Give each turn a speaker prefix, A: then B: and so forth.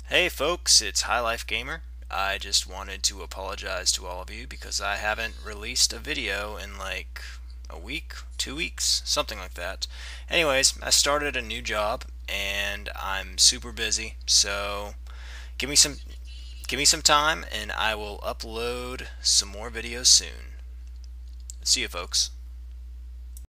A: Hey folks, it's High Life Gamer. I just wanted to apologize to all of you because I haven't released a video in like a week, 2 weeks, something like that. Anyways, I started a new job and I'm super busy, so give me some give me some time and I will upload some more videos soon. See you folks.